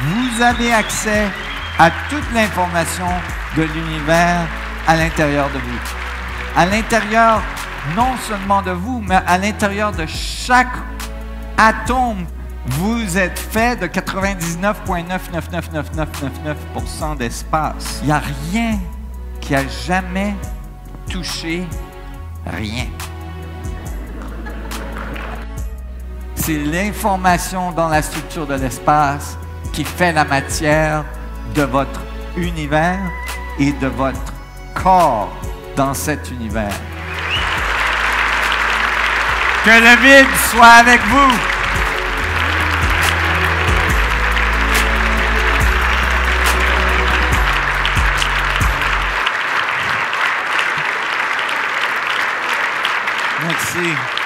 vous avez accès à toute l'information de l'univers à l'intérieur de vous. À l'intérieur, non seulement de vous, mais à l'intérieur de chaque atome. Vous êtes fait de 99,9999999% d'espace. Il n'y a rien qui a jamais touché rien. C'est l'information dans la structure de l'espace qui fait la matière de votre univers et de votre corps dans cet univers. Que le vide soit avec vous. Merci.